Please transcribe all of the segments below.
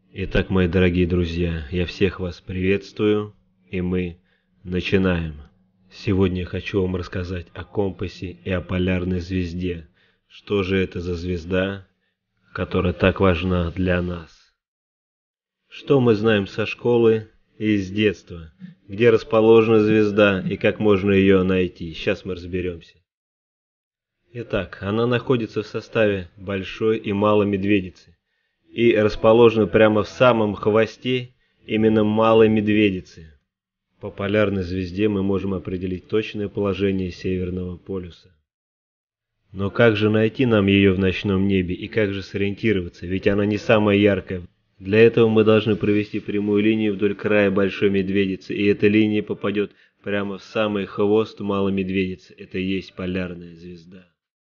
Итак, мои дорогие друзья, я всех вас приветствую, и мы начинаем. Сегодня я хочу вам рассказать о компасе и о полярной звезде. Что же это за звезда, которая так важна для нас? Что мы знаем со школы и из детства? Где расположена звезда и как можно ее найти? Сейчас мы разберемся. Итак, она находится в составе Большой и Малой Медведицы и расположена прямо в самом хвосте именно Малой Медведицы. По полярной звезде мы можем определить точное положение Северного полюса. Но как же найти нам ее в ночном небе и как же сориентироваться, ведь она не самая яркая. Для этого мы должны провести прямую линию вдоль края Большой Медведицы, и эта линия попадет прямо в самый хвост Малой Медведицы. Это и есть полярная звезда.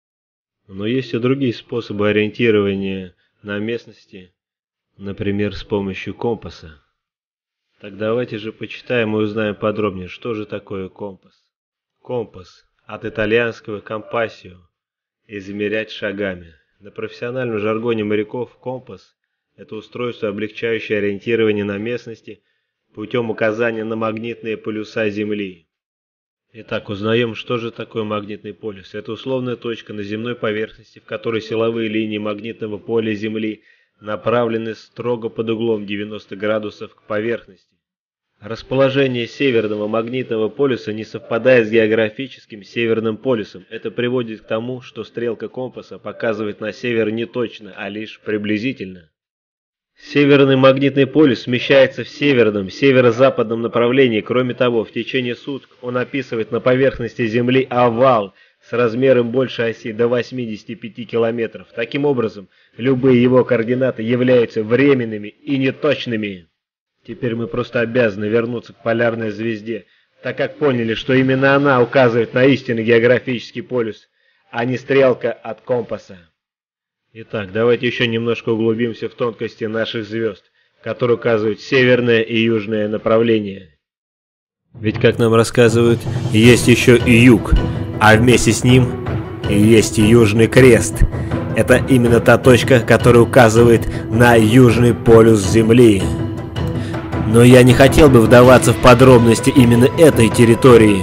Но есть и другие способы ориентирования на местности, например, с помощью компаса. Так давайте же почитаем и узнаем подробнее, что же такое компас. Компас от итальянского «компассио» – измерять шагами. На профессиональном жаргоне моряков компас – это устройство, облегчающее ориентирование на местности путем указания на магнитные полюса Земли. Итак, узнаем, что же такое магнитный полюс. Это условная точка на земной поверхности, в которой силовые линии магнитного поля Земли направлены строго под углом 90 градусов к поверхности. Расположение северного магнитного полюса не совпадает с географическим северным полюсом. Это приводит к тому, что стрелка компаса показывает на север не точно, а лишь приблизительно. Северный магнитный полюс смещается в северном, северо-западном направлении. Кроме того, в течение суток он описывает на поверхности Земли овал с размером больше оси до 85 километров. Таким образом, любые его координаты являются временными и неточными. Теперь мы просто обязаны вернуться к полярной звезде, так как поняли, что именно она указывает на истинный географический полюс, а не стрелка от компаса. Итак, давайте еще немножко углубимся в тонкости наших звезд, которые указывают северное и южное направление. Ведь, как нам рассказывают, есть еще и юг, а вместе с ним есть и Южный Крест. Это именно та точка, которая указывает на Южный полюс Земли. Но я не хотел бы вдаваться в подробности именно этой территории,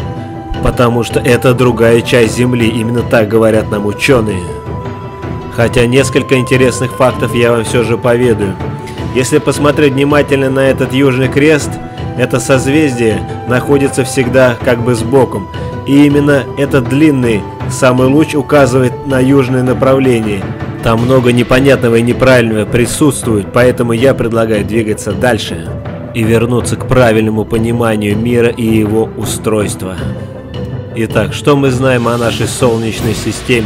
потому что это другая часть Земли, именно так говорят нам ученые. Хотя несколько интересных фактов я вам все же поведаю. Если посмотреть внимательно на этот Южный Крест, это созвездие находится всегда как бы сбоку. И именно этот длинный самый луч указывает на южное направление. Там много непонятного и неправильного присутствует, поэтому я предлагаю двигаться дальше и вернуться к правильному пониманию мира и его устройства. Итак, что мы знаем о нашей Солнечной системе?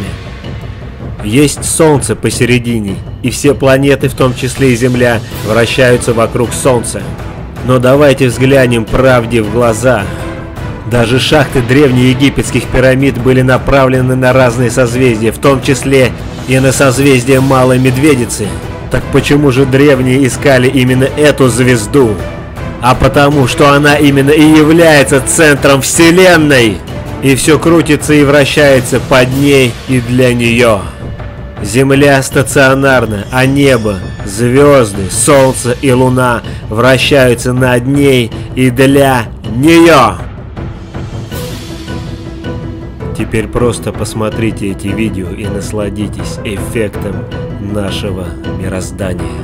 Есть Солнце посередине, и все планеты, в том числе и Земля, вращаются вокруг Солнца. Но давайте взглянем правде в глаза. Даже шахты древнеегипетских пирамид были направлены на разные созвездия, в том числе и на созвездие Малой Медведицы. Так почему же древние искали именно эту звезду? А потому, что она именно и является центром Вселенной. И все крутится и вращается под ней и для нее. Земля стационарна, а небо, звезды, солнце и луна вращаются над ней и для нее. Теперь просто посмотрите эти видео и насладитесь эффектом нашего мироздания.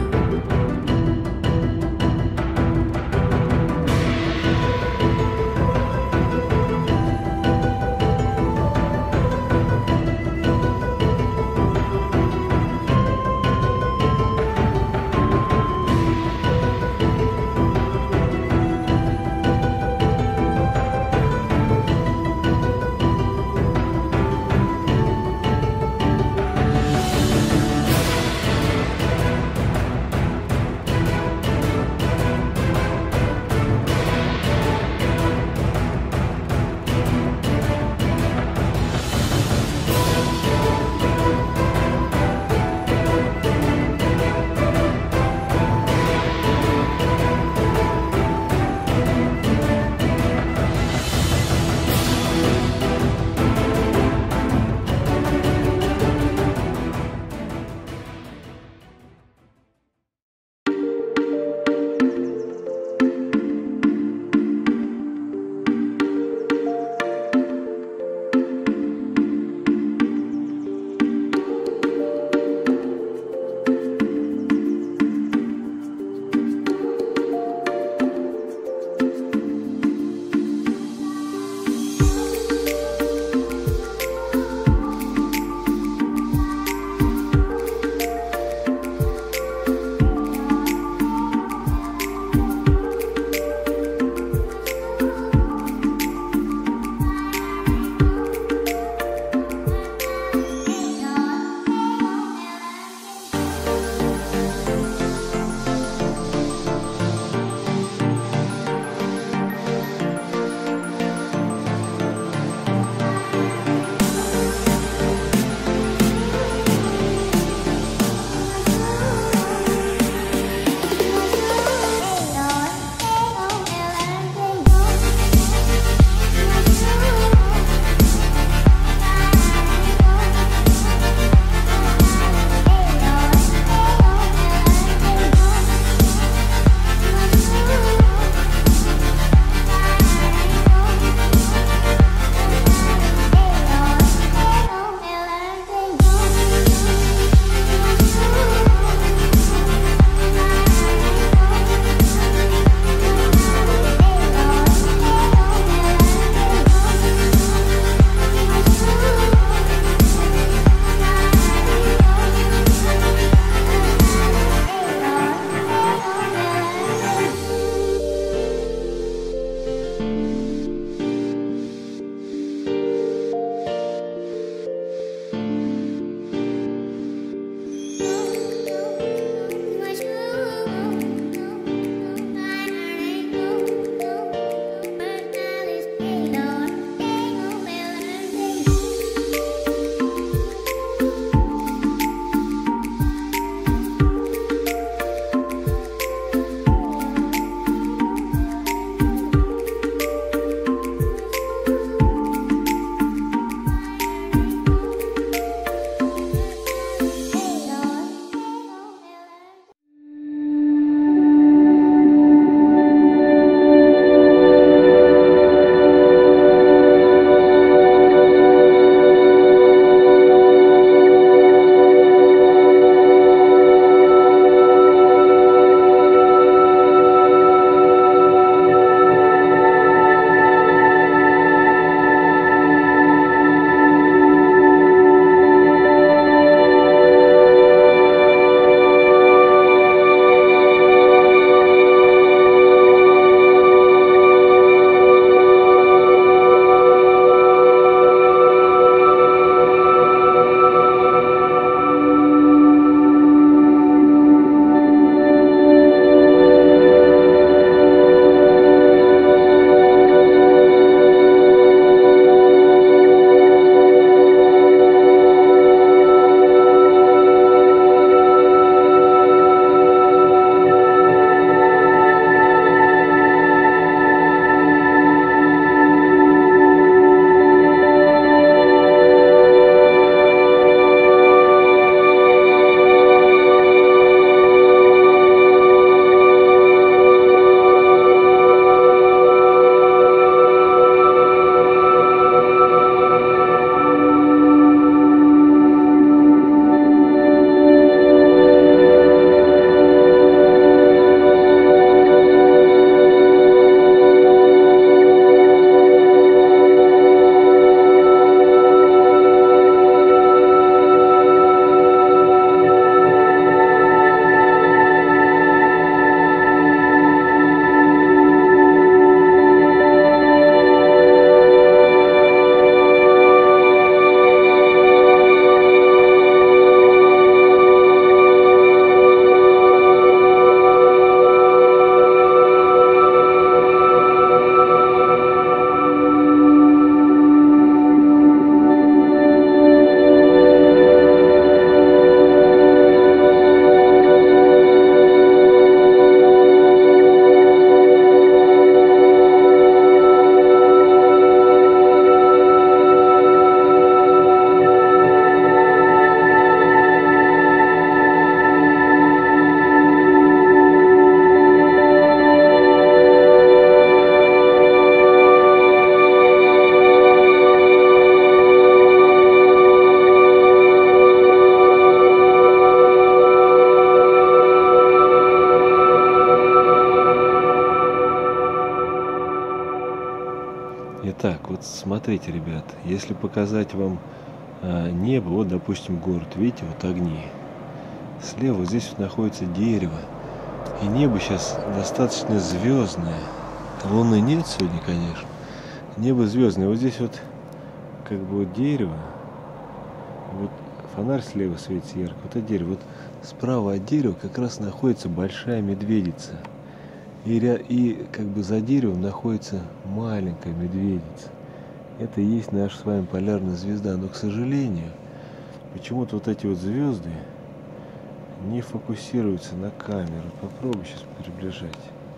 Итак, вот смотрите, ребят, если показать вам небо, вот, допустим, город, видите, вот огни. Слева вот здесь вот находится дерево. И небо сейчас достаточно звездное. Луны нет сегодня, конечно. Небо звездное. Вот здесь вот как бы вот дерево. Вот фонарь слева светит ярко. Вот это дерево. Вот справа от дерева как раз находится большая медведица. И как бы за деревом находится маленькая медведица. Это и есть наша с вами полярная звезда. Но, к сожалению, почему-то вот эти вот звезды не фокусируются на камеру. Попробую сейчас приближать.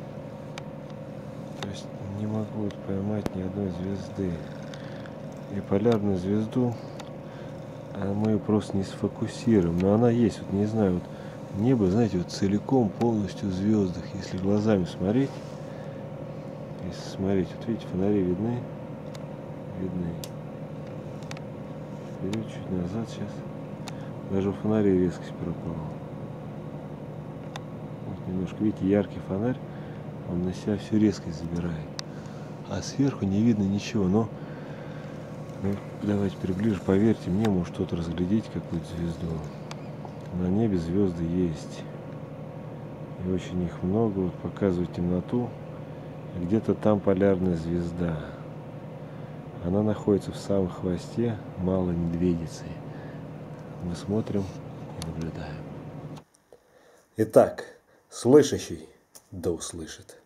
То есть не могу вот поймать ни одной звезды. И полярную звезду мы ее просто не сфокусируем. Но она есть, вот не знаю, вот небо, знаете, вот целиком полностью в звездах. Если глазами смотреть, вот видите, фонари видны. Вперед, чуть назад сейчас. Даже у фонарей резкость пропала. Вот немножко, видите, яркий фонарь, он на себя всю резкость забирает. А сверху не видно ничего, но давайте приближе, поверьте мне, может что-то разглядеть, какую-то звезду. На небе звезды есть. И очень их много, вот показывают темноту. И где-то там полярная звезда. Она находится в самом хвосте малой медведицы. Мы смотрим и наблюдаем. Итак, слышащий да услышит.